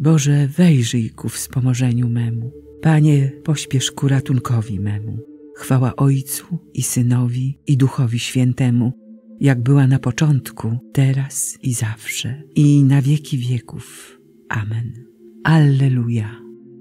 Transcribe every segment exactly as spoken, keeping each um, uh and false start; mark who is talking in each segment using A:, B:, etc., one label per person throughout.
A: Boże, wejrzyj ku wspomożeniu memu. Panie, pośpiesz ku ratunkowi memu. Chwała Ojcu i Synowi i Duchowi Świętemu, jak była na początku, teraz i zawsze, i na wieki wieków. Amen. Alleluja.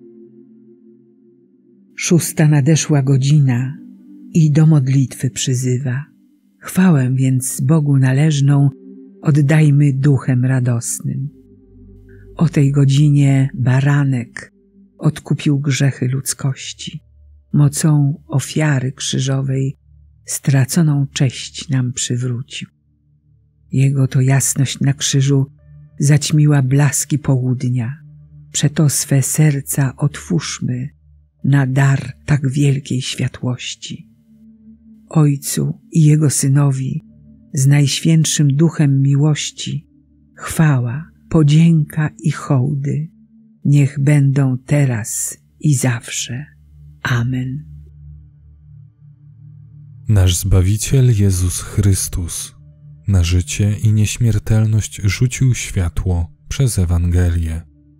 A: Szósta nadeszła godzina i do modlitwy przyzywa. Chwałę więc Bogu należną oddajmy duchem radosnym. O tej godzinie baranek odkupił grzechy ludzkości. Mocą ofiary krzyżowej straconą cześć nam przywrócił. Jego to jasność na krzyżu zaćmiła blaski południa. Przeto swe serca otwórzmy na dar tak wielkiej światłości. Ojcu i Jego Synowi z Najświętszym Duchem miłości chwała, podzięka i hołdy niech będą teraz i zawsze. Amen.
B: Nasz Zbawiciel Jezus Chrystus na życie i nieśmiertelność rzucił światło przez Ewangelię.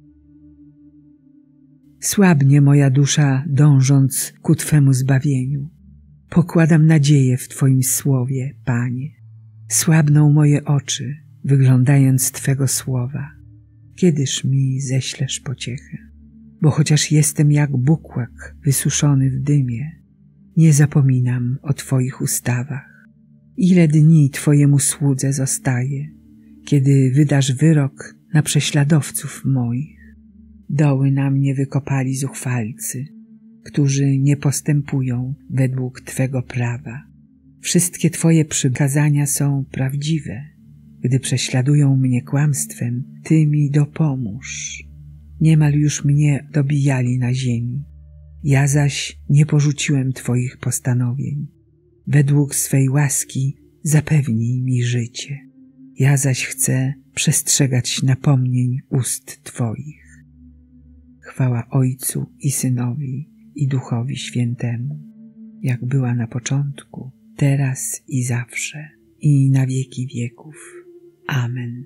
A: Słabnie moja dusza, dążąc ku Twemu zbawieniu. Pokładam nadzieję w Twoim słowie, Panie. Słabną moje oczy, wyglądając Twego słowa. Kiedyż mi ześlesz pociechę? Bo chociaż jestem jak bukłak wysuszony w dymie, nie zapominam o Twoich ustawach. Ile dni Twojemu słudze zostaje, kiedy wydasz wyrok na prześladowców moich. Doły na mnie wykopali zuchwalcy, którzy nie postępują według Twego prawa. Wszystkie Twoje przykazania są prawdziwe. Gdy prześladują mnie kłamstwem, Ty mi dopomóż. Niemal już mnie dobijali na ziemi. Ja zaś nie porzuciłem Twoich postanowień. Według swej łaski zapewnij mi życie. Ja zaś chcę przestrzegać napomnień ust Twoich. Chwała Ojcu i Synowi i Duchowi Świętemu, jak była na początku, teraz i zawsze, i na wieki wieków. Amen.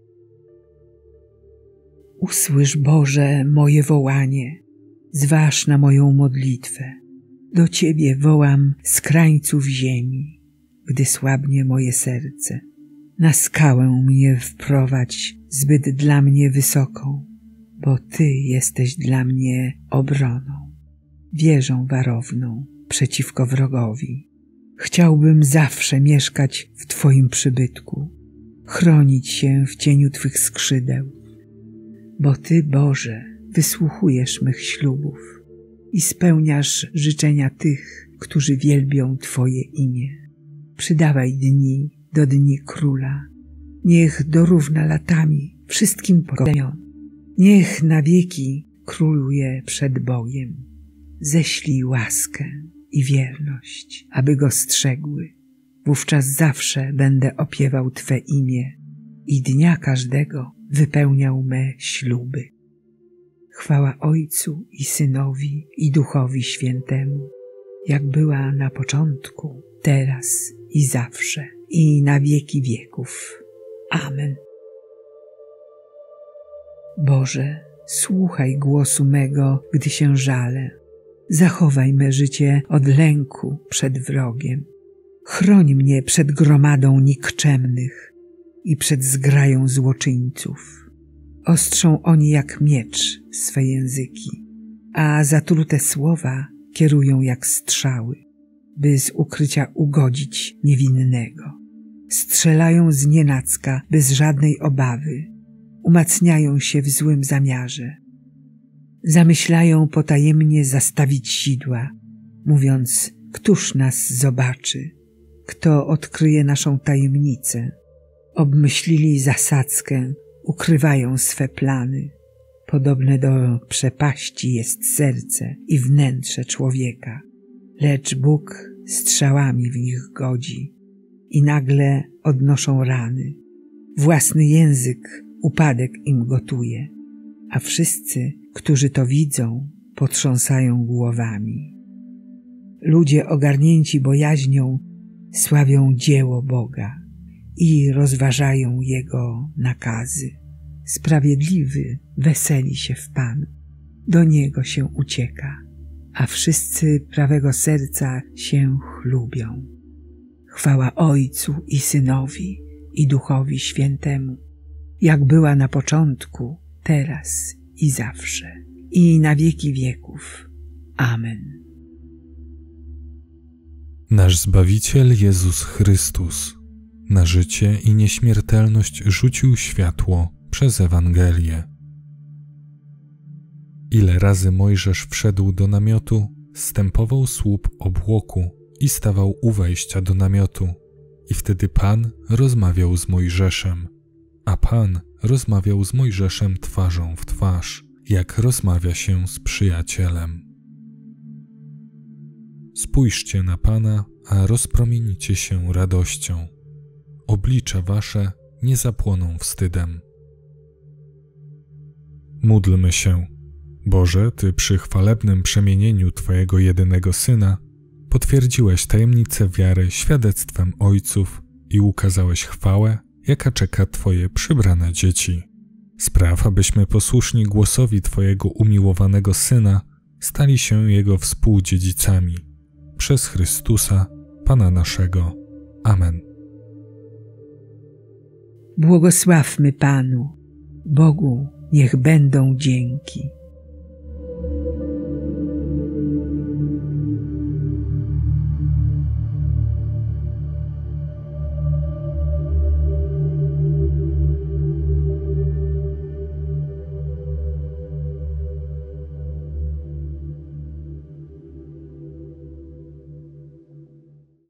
A: Usłysz, Boże, moje wołanie, zważ na moją modlitwę. Do Ciebie wołam z krańców ziemi, gdy słabnie moje serce. Na skałę mnie wprowadź zbyt dla mnie wysoką, bo Ty jesteś dla mnie obroną, wieżą warowną przeciwko wrogowi. Chciałbym zawsze mieszkać w Twoim przybytku, chronić się w cieniu Twych skrzydeł, bo Ty, Boże, wysłuchujesz mych ślubów i spełniasz życzenia tych, którzy wielbią Twoje imię. Przydawaj dni do dni Króla, niech dorówna latami wszystkim pokoleniom. Niech na wieki króluje przed Bogiem. Ześlij łaskę i wierność, aby go strzegły. Wówczas zawsze będę opiewał Twe imię i dnia każdego wypełniał me śluby. Chwała Ojcu i Synowi i Duchowi Świętemu, jak była na początku, teraz i zawsze, i na wieki wieków. Amen. Boże, słuchaj głosu mego, gdy się żalę. Zachowaj me życie od lęku przed wrogiem. Chroń mnie przed gromadą nikczemnych i przed zgrają złoczyńców. Ostrzą oni jak miecz swe języki, a zatrute słowa kierują jak strzały, by z ukrycia ugodzić niewinnego. Strzelają znienacka bez żadnej obawy, umacniają się w złym zamiarze. Zamyślają potajemnie zastawić sidła, mówiąc, któż nas zobaczy, kto odkryje naszą tajemnicę. Obmyślili zasadzkę, ukrywają swe plany. Podobne do przepaści jest serce i wnętrze człowieka, lecz Bóg strzałami w nich godzi i nagle odnoszą rany. Własny język upadek im gotuje, a wszyscy, którzy to widzą, potrząsają głowami. Ludzie ogarnięci bojaźnią sławią dzieło Boga i rozważają Jego nakazy. Sprawiedliwy weseli się w Panu, do Niego się ucieka, a wszyscy prawego serca się chlubią. Chwała Ojcu i Synowi, i Duchowi Świętemu, jak była na początku, teraz i zawsze, i na wieki wieków. Amen.
B: Nasz Zbawiciel Jezus Chrystus na życie i nieśmiertelność rzucił światło przez Ewangelię. Ile razy Mojżesz wszedł do namiotu, zstępował słup obłoku i stawał u wejścia do namiotu. I wtedy Pan rozmawiał z Mojżeszem, a Pan rozmawiał z Mojżeszem twarzą w twarz, jak rozmawia się z przyjacielem. Spójrzcie na Pana, a rozpromienicie się radością. Oblicza wasze nie zapłoną wstydem. Módlmy się. Boże, Ty przy chwalebnym przemienieniu Twojego jedynego Syna potwierdziłeś tajemnicę wiary świadectwem ojców i ukazałeś chwałę, jaka czeka Twoje przybrane dzieci. Spraw, abyśmy posłuszni głosowi Twojego umiłowanego Syna stali się Jego współdziedzicami. Przez Chrystusa, Pana naszego. Amen.
A: Błogosławmy Panu, Bogu niech będą dzięki.